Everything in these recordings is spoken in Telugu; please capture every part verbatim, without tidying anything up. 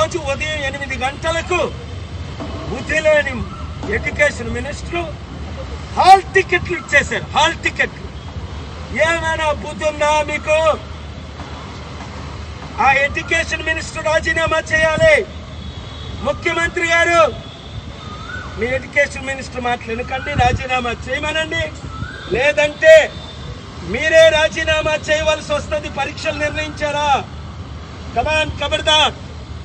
రోజు ఉదయం ఎనిమిది గంటలకు బుద్ధి లేని ఎడ్యుకేషన్ మినిస్టర్ హాల్ టికెట్లు ఇచ్చేశారు. హాల్ టికెట్లు ఏమైనా బుద్ధి ఉందా మీకు? ఆ ఎడ్యుకేషన్ మినిస్టర్ రాజీనామా చేయాలి. ముఖ్యమంత్రి గారు మీ ఎడ్యుకేషన్ మినిస్టర్ మాట్లాడకండి, రాజీనామా చేయమనండి. లేదంటే మీరే రాజీనామా చేయవలసి వస్తుంది. పరీక్షలు నిర్ణయించారా? కమాన్ ఖబర్దార్,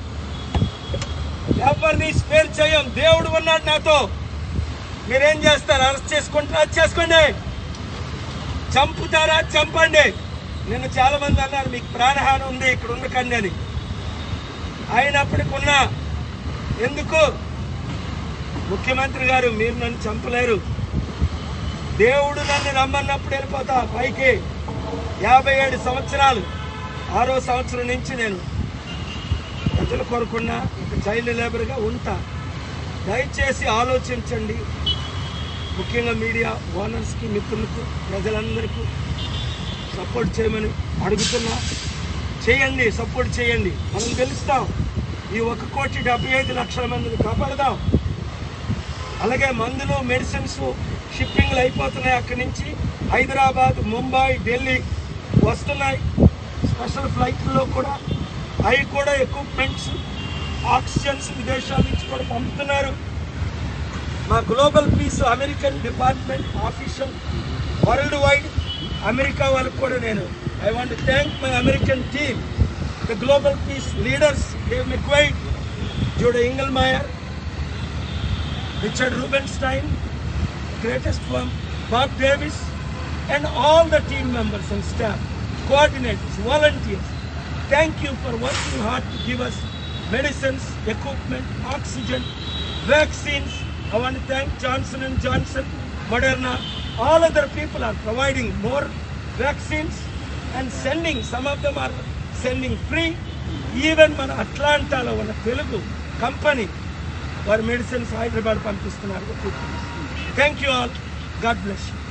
ఎవరిని స్పేర్ చేయం. దేవుడు ఉన్నాడు నాతో. మీరేం చేస్తారు? అరెస్ట్ చేసుకుంటారా? చేసుకోండి. చంపుతారా? చంపండి. నిన్న చాలా మంది అన్నారు మీకు ప్రాణహాని ఉంది ఇక్కడ ఉండకండి అని. అయినప్పటికీ ఉన్నా ఎందుకు? ముఖ్యమంత్రి గారు మీరు నన్ను చంపలేరు. దేవుడు నన్ను రమ్మన్నప్పుడు వెళ్ళిపోతా పైకి. యాభై ఏడు సంవత్సరాలు ఆరో సంవత్సరం నుంచి నేను ప్రజల కొరకున్నా ఒక చైల్డ్ లేబర్గా ఉంటా. దయచేసి ఆలోచించండి. ముఖ్యంగా మీడియా ఓనర్స్కి, మిత్రులకు, ప్రజలందరికీ సపోర్ట్ చేయమని అడుగుతున్నా. చేయండి, సపోర్ట్ చేయండి. మనం గెలుస్తాం. ఈ ఒక కోటి డెబ్బై ఐదు లక్షల మందిని కాపాడదాం. అలాగే మందులు, మెడిసిన్స్ షిప్పింగ్లు అయిపోతున్నాయి. అక్కడి నుంచి హైదరాబాద్, ముంబై, ఢిల్లీ వస్తున్నాయి. స్పెషల్ ఫ్లైట్లో కూడా అవి కూడా ఎక్విప్మెంట్స్, ఆక్సిజన్స్ విదేశాల నుంచి కూడా పంపుతున్నారు. మా global peace American department official world wide America వాళ్ళకు కూడా నేను I want to thank my American team, the global peace leaders Dave McQuaid, Jude Engelmayer, Richard Rubenstein, greatest one, Bob Davis, and all the team members and staff, coordinators, volunteers. Thank you for working hard to give us medicines, equipment, oxygen, vaccines. I want to thank Johnson and Johnson, Moderna. All other people are providing more vaccines and sending. Some of them are sending free. Even మన అట్లాంటాలో ఉన్న తెలుగు కంపెనీ వారి మెడిసిన్స్ హైదరాబాద్ పంపిస్తున్నారు. Thank you all. God bless you.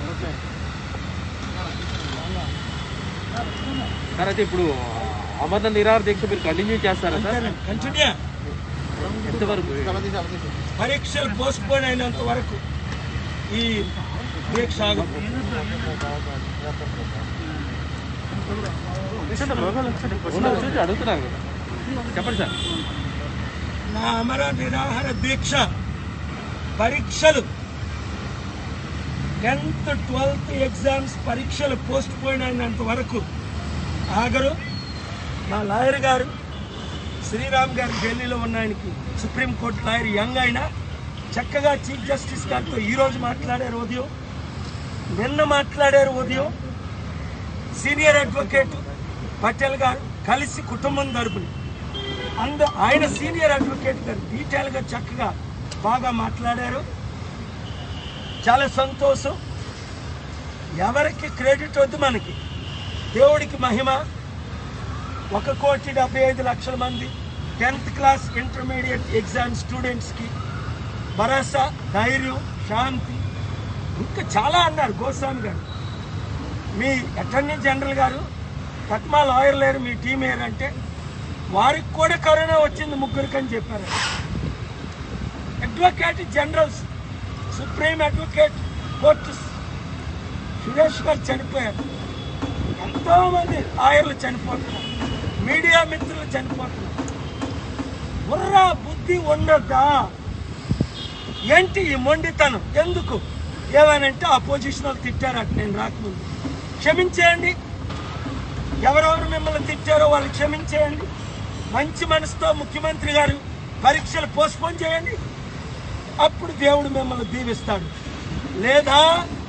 Sir అయితే ఇప్పుడు అమరనాథ్ నిరాహార దీక్ష మీరు కంటిన్యూ చేస్తారా సార్? కంటిన్యూ. ఎంతవరకు? పరీక్షలు పోస్ట్ పోన్ అయినంత వరకు ఈ దీక్ష అడుగుతున్నారు కదా, చెప్పండి సార్. నా అమర నిరాహార దీక్ష పరీక్షలు టెన్త్ ట్వెల్త్ ఎగ్జామ్స్ పరీక్షలు పోస్ట్ పోయిన్ అయినంత వరకు ఆగరు. మా లాయర్ గారు శ్రీరామ్ గారు ఢిల్లీలో ఉన్న ఆయనకి సుప్రీంకోర్టు లాయర్ యంగ్ అయినా చక్కగా చీఫ్ జస్టిస్ గారితో ఈరోజు మాట్లాడారు ఉదయం, నిన్న మాట్లాడారు ఉదయం. సీనియర్ అడ్వకేట్ పటేల్ గారు కలిసి కుటుంబం తరపుని అంద ఆయన సీనియర్ అడ్వకేట్ గారు డీటెయిల్గా చక్కగా బాగా మాట్లాడారు. చాలా సంతోషం. ఎవరికి క్రెడిట్ వద్దు, మనకి దేవుడికి మహిమ. ఒక కోటి డెబ్బై ఐదు లక్షల మంది టెన్త్ క్లాస్ ఇంటర్మీడియట్ ఎగ్జామ్ స్టూడెంట్స్కి భరోసా, ధైర్యం, శాంతి ఇంకా చాలా అన్నారు. గోస్వామి గారు, మీ అటార్నీ జనరల్ గారు, పద్మా లాయర్ లేరు, మీ టీం ఏరంటే వారికి కూడా కరోనా వచ్చింది ముగ్గురికి అని చెప్పారు. Advocate generals, supreme advocate court Suresh గారు చనిపోయారు. ఎంతోమంది లాయర్లు చనిపోతున్నారు, మీడియా మిత్రులు చనిపోతున్నారు. బుర్రా బుద్ధి ఉండద్దా ఏంటి ఈ మొండితనం? ఎందుకు? ఏమనంటే అపోజిషన్ వాళ్ళు తిట్టారు అటు నేను రాకముందు. క్షమించేయండి. ఎవరెవరు మిమ్మల్ని తిట్టారో వాళ్ళు క్షమించేయండి. మంచి మనసుతో ముఖ్యమంత్రి గారు పరీక్షలు పోస్ట్పోన్ చేయండి. అప్పుడు దేవుడు మిమ్మల్ని దీవిస్తాడు. లేదా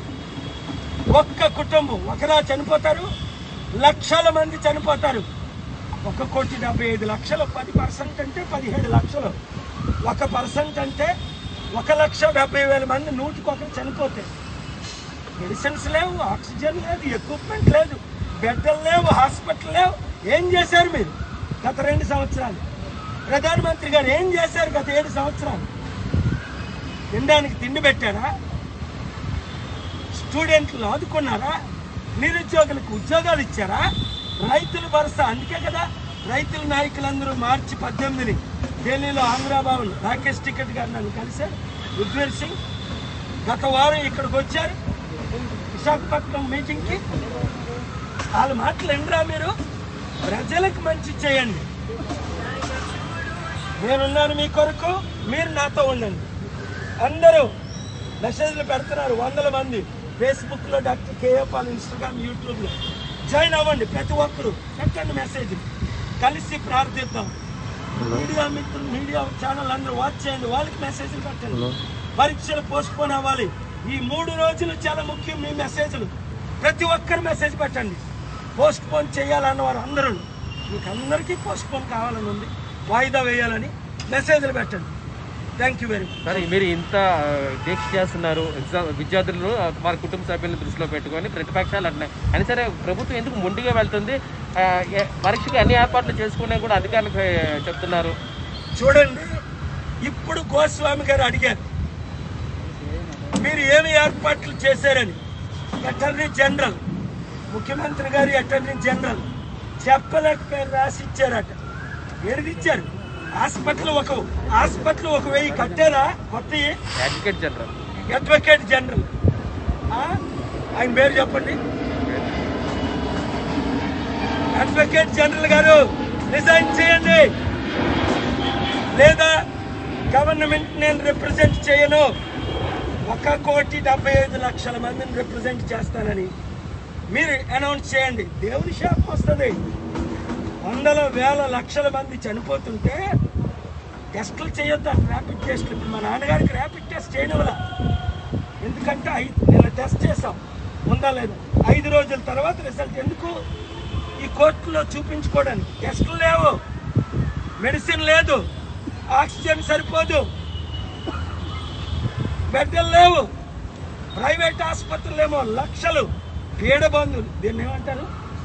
ఒక్క కుటుంబం ఒకలా చనిపోతారు, లక్షల మంది చనిపోతారు. ఒక కోటి డెబ్బై ఐదు లక్షలు పది పర్సెంట్ అంటే పదిహేడు లక్షలు. ఒక పర్సెంట్ అంటే ఒక లక్ష డెబ్బై వేల మంది నూటికొకరు చనిపోతే మెడిసిన్స్ లేవు, ఆక్సిజన్ లేదు, ఎక్విప్మెంట్ లేదు, బెడ్లు లేవు, హాస్పిటల్ లేవు. ఏం చేశారు మీరు గత రెండు సంవత్సరాలు? ప్రధానమంత్రి గారు ఏం చేశారు గత ఏడు సంవత్సరాలు? తినడానికి తిండి పెట్టారా? స్టూడెంట్లు ఆదుకున్నారా? నిరుద్యోగులకు ఉద్యోగాలు ఇచ్చారా? రైతుల భరోసా. అందుకే కదా రైతుల నాయకులందరూ మార్చి పద్దెనిమిదిని ఢిల్లీలో ఆంధ్రాభవన్ రాకేష్ టికెట్ గారు నన్ను కలిశారు, రుద్వీర్ సింగ్ గత వారం ఇక్కడికి వచ్చారు విశాఖపట్నం మీటింగ్కి. వాళ్ళ మాటలు ఎండ్రా, మీరు ప్రజలకు మంచి చేయండి, నేనున్నాను మీ కొరకు, మీరు నాతో ఉండండి. అందరూ మెసేజ్లు పెడుతున్నారు వందల మంది ఫేస్బుక్లో, డాక్టర్ కేఏ పాల్ ఇన్స్టాగ్రామ్, యూట్యూబ్లో. జాయిన్ అవ్వండి, ప్రతి ఒక్కరు పెట్టండి మెసేజ్, కలిసి ప్రార్థిద్దాం. మీడియా మిత్రులు, మీడియా ఛానల్ అందరూ వాచ్ చేయండి, వాళ్ళకి మెసేజ్లు పెట్టండి. పరీక్షలు పోస్ట్ పోన్ అవ్వాలి, ఈ మూడు రోజులు చాలా ముఖ్యం. మీ మెసేజ్లు ప్రతి ఒక్కరు మెసేజ్ పెట్టండి. పోస్ట్ పోన్ చేయాలన్న వారు అందరూ, మీకు అందరికీ పోస్ట్ పోన్ కావాలని ఉంది, వాయిదా వేయాలని మెసేజ్లు పెట్టండి. Thank you very much. సరే, మీరు ఇంత దీక్ష చేస్తున్నారు, విద్యార్థులను వారి కుటుంబ సభ్యులను దృష్టిలో పెట్టుకొని ప్రతిపక్షాలు అంటున్నాయి అని, సరే ప్రభుత్వం ఎందుకు మొండిగా వెళ్తుంది? పరీక్షకు అన్ని ఏర్పాట్లు చేసుకునే కూడా అధికారులకు చెప్తున్నారు. చూడండి, ఇప్పుడు గోస్వామి గారు అడిగారు మీరు ఏమి ఏర్పాట్లు చేశారని. అటార్నీ జనరల్, ముఖ్యమంత్రి గారి అటార్నీ జనరల్ చెప్పలేకపోయారు, రాసి ఇచ్చారట. ఏడిదిచ్చారు? హాస్పిటల్ ఒక హాస్పిటల్ ఒక వెయ్యి కట్టారా కొత్త? అడ్వకేట్ జనరల్ అడ్వకేట్ జనరల్ ఆయన పేరు చెప్పండి. అడ్వకేట్ జనరల్ గారు రిజైన్ చేయండి, లేదా గవర్నమెంట్ నేను రిప్రజెంట్ చేయను. ఒక కోటి డెబ్బై ఐదు లక్షల మందిని రిప్రజెంట్ చేస్తానని మీరు అనౌన్స్ చేయండి. దేవుని శాపం వస్తుంది. వందల వేల లక్షల మంది చనిపోతుంటే టెస్టులు చేయొద్దు, ర్యాపిడ్ టెస్టులు. ఇప్పుడు మా నాన్నగారికి ర్యాపిడ్ టెస్ట్ చేయనివ్వాల, ఎందుకంటే ఐదు నేను టెస్ట్ చేసాం ఉందా లేదు, ఐదు రోజుల తర్వాత రిజల్ట్. ఎందుకు? ఈ కోర్టులో చూపించుకోవడానికి. టెస్టులు లేవు, మెడిసిన్ లేదు, ఆక్సిజన్ సరిపోదు, బెడ్డలు లేవు, ప్రైవేట్ ఆసుపత్రులు ఏమో లక్షలు, పీడ బంధువులు, దీన్ని ఏమంటారు?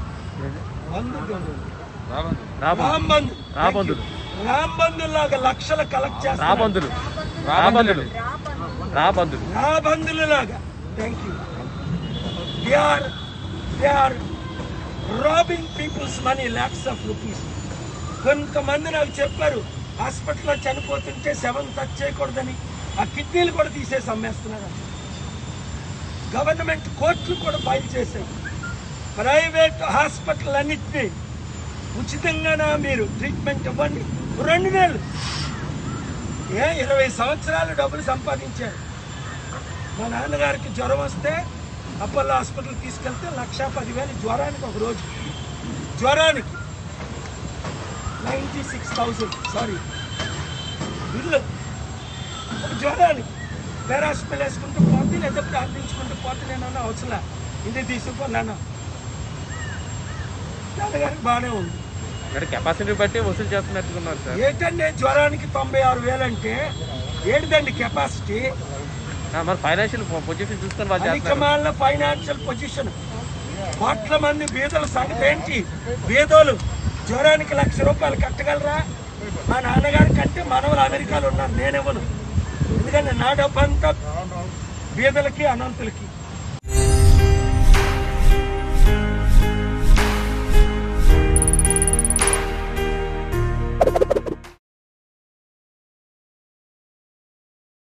రాంబంధు రాంబంధు లాగా లక్షలు కలెక్ట్ చేస్తారు. రాబంధులు రాబంధులు రాబంధులు రాబంధులు లాగా. Thank you. They are they are robbing people's money, lakhs of rupees. కొంతమంది నాకు చెప్పారు హాస్పిటల్లో చనిపోతుంటే సెవెన్ టచ్ చేయకూడదని, ఆ కిడ్నీలు కూడా తీసేసి అమ్మేస్తున్నారు. గవర్నమెంట్ కోర్టులు కూడా ఫైల్ చేశాయి. ప్రైవేట్ హాస్పిటల్ అన్నిటినీ ఉచితంగానే మీరు ట్రీట్మెంట్ ఇవ్వండి. రెండు నెలలు ఏ ఇరవై సంవత్సరాలు డబ్బులు సంపాదించారు. మా నాన్నగారికి జ్వరం వస్తే అపోలో హాస్పిటల్ తీసుకెళ్తే లక్ష పదివేలు జ్వరానికి, ఒక రోజు జ్వరానికి ninety six thousand sorry bill ఒక జ్వరానికి. పారాసిటమాల్ వేసుకుంటూ పోతే, లేదా ప్రార్థించుకుంటూ పోతే, నేను అవసరం ఇది తీసుకున్నాను. నాన్నగారికి బాగానే ఉంది. కెపాసిటీ బట్టి వసూలు చేస్తున్నట్టున్నారు సార్. ఏంటంటే జ్వరానికి తొంభై ఆరు వేలు అంటే ఏంటిదండి కెపాసిటీ? మరి ఫైనాన్షియల్ పొజిషన్ చూసుకొని అధికమాల ఫైనాన్షియల్ పొజిషన్. కోట్ల మంది బీదల సంగతి ఏంటి? బీదోలు జ్వరానికి లక్ష రూపాయలు కట్టగలరా? మా నాన్నగారి కంటే మనవలు అమెరికాలో ఉన్నారు, నేనెవను. ఎందుకంటే నా డబ్బు అంతా బీదలకి అనంతులకి.